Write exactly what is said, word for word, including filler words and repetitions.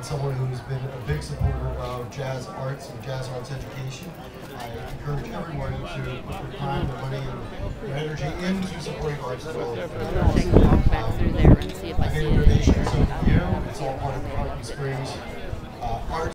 and someone who's been a big supporter of jazz arts and jazz arts education. I encourage everyone to put their time, their money, and their energy into supporting arts development. Walk back through there and see if I